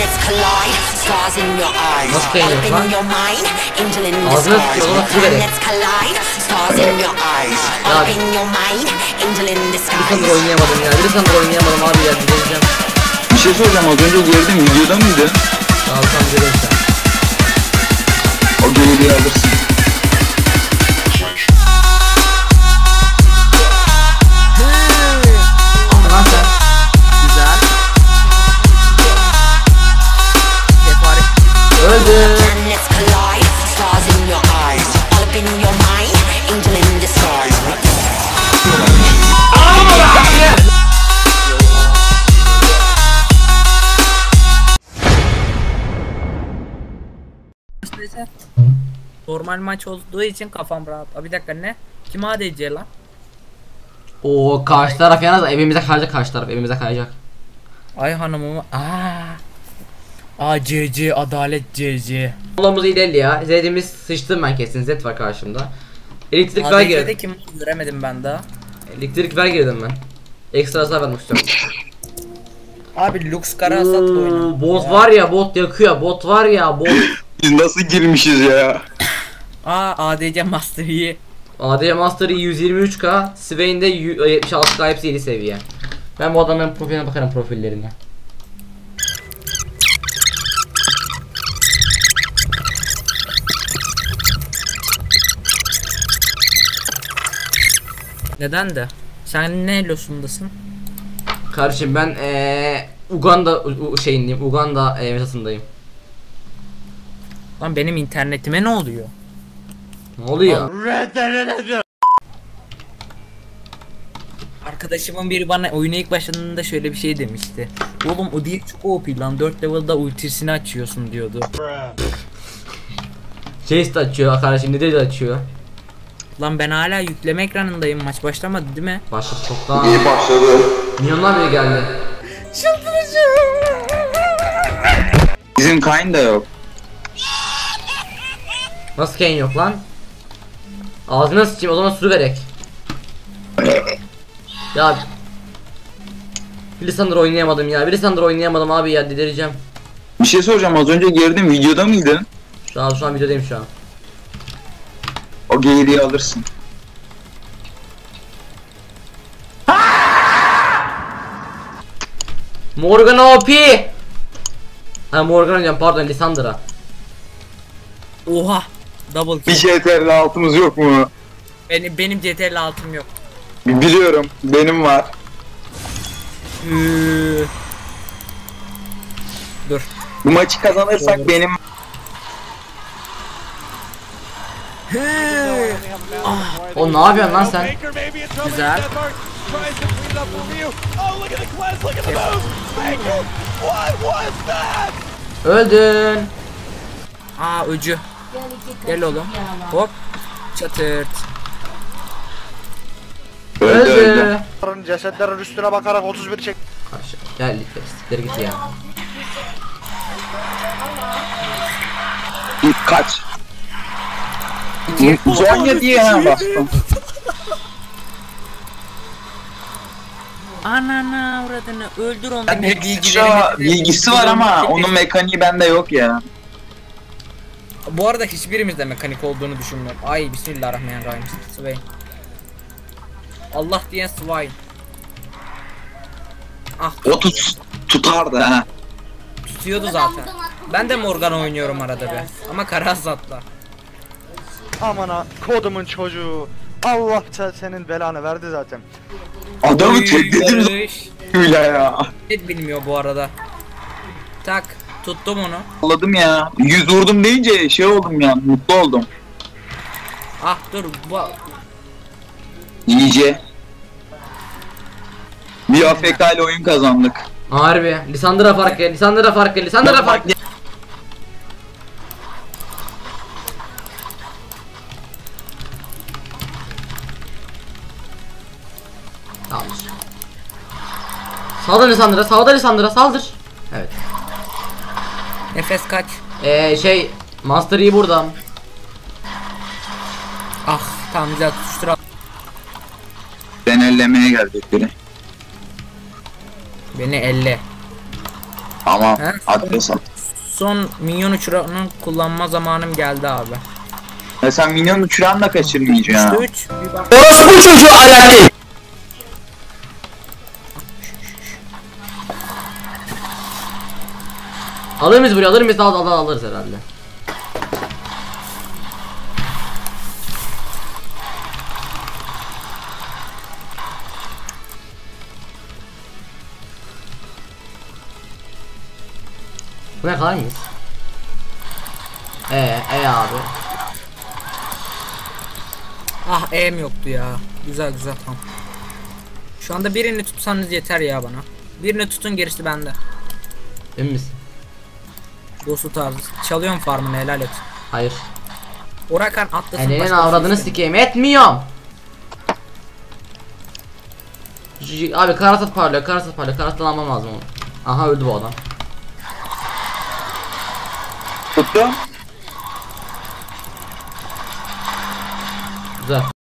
Nasıl beğeniyorsun lan? Ağzına sıkıyor ona su verek. Bir sandır oynayamadım ya. Bir sandır oynayamadım abi ya. Gideceğim. Bir şey soracağım, az önce girdim, videoda mıydı? Tamam tamam görüyorum sen. O geriye alırsın. Tamam sen. Güzel. Öldü. Normal maç olduğu için kafam rahat. Bir dakika ne? Kim ADC lan? Oo karşı taraf yalnız evimize kayacak, karşı taraf evimize kayacak. Ay hanımımı. CC adalet CC. Yolumuz ilerliyor. Z'imiz sıçtım ben kesin. Z var karşımda. Elektrik ver ADC'de girdim. kim göremedim ben daha. Elektrik ver girdim ben. Ekstra hasar vermek istiyorum. Abi Lux Karasat oynadı. Bot var ya, bot yakıyor. Bot var ya, bot. Biz nasıl girmişiz ya? ADC Master Yi. AD Master 123k, Swain de 76k, hepsi 7 seviye. Ben bu adamın profiline bakarım, profillerine. Neden de? Sen ne losundasın? Kardeşim ben Uganda şeyindeyim. Uganda metasındayım. Lan benim internetime ne oluyor? Ne oluyor? Arkadaşımın biri bana oyuna ilk başladığında şöyle bir şey demişti. Oğlum o değil çok OP lan, 4 level'da ultisini açıyorsun diyordu. Chase de açıyor kardeşim, ne de açıyor. Lan ben hala yükleme ekranındayım, maç başlamadı değil mi? Başladı çoktan. İyi başladı. Milyonlar bile geldi. Bizim Kayn da yok. Nasıl Kane yok lan? Ağzına sıçayım, o zaman sürü verek. Ya Lisandro oynayamadım ya. Lisandro oynayamadım abi ya, delireceğim. Bir şey soracağım, az önce girdim, videoda mıydın? Şu an videodayım şu an. O geriye alırsın. Morgan OP. Ha Morgan diyorum, pardon, Lisandra. Oha! Double Bir kill. JTR'li altımız yok mu? Benim CTRL altım yok. Biliyorum, benim var. Dur. Bu maçı kazanırsak benim... O ne yapıyorsun lan sen? Güzel. Öldün. Öcü. Gel oğlum. Hop. Çatırt. Öldü. Cesetlerin üstüne bakarak 31 çek. Karşı. Gel siktir git ya. Git kaç. Zonya diye hemen bastım. Anana uğradığını öldür onu. Ben bilgisi var ama onun mekaniği bende yok ya. Bu arada hiçbirimizde mekanik olduğunu düşünmüyorum. Ay bismillahirrahmanirrahim. Swain. Allah diyen Swain. O tutardı ha. Tutuyordu zaten. Ben de Morgan oynuyorum arada be. Ama Karazat'la. Amana kodumun çocuğu. Allah senin belanı verdi zaten. Adamı tekledim öyle ya. Hiç bilmiyor bu arada. Tak. Tuttum onu. Anladım ya. 100 vurdum deyince şey oldum ya, mutlu oldum. Dur bu. İyice. Bir AFK ile oyun kazandık. Harbi. Lisandra farkı, Lisandra farkı, Lisandra farkı. Tamam. Saldır Lisandra, saldır Lisandra, saldır. Evet. Nefes kaç. Master Yi burada. Tamam güzel tutuştur. Ben ellemeye gelecek biri. Beni elle. Tamam. He? Haklısın. Son minyon uçuranı kullanma zamanım geldi abi. Ya sen minyon uçuran da kaçırmayacaksın. 3 bir bak. Orospu çocuğu alakayı. Alır mıyız buraya? Alır mıyız? Alırız herhalde. Bu ne kadar mıyız? Abi. Ah em yoktu ya. Güzel güzel tamam. Şu anda birini tutsanız yeter ya bana. Birini tutun gerisi bende. Emin misin? Dostu tarzı. Çalıyorum farmını helal et. Hayır. Orakan atlasın. Elinin başka bir şey avradını istemiyorum. sikeyim. Etmiyorum. Abi karasat parlıyor. Karasattan almam lazım onu. Aha öldü bu adam. Tuttu. Güzel.